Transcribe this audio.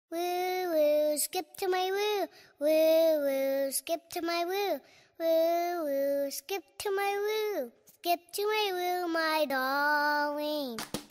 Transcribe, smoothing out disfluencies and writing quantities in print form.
Woo woo, skip to my woo. Woo woo, skip to my woo. Woo woo, skip to my woo. Skip to my woo, my darling.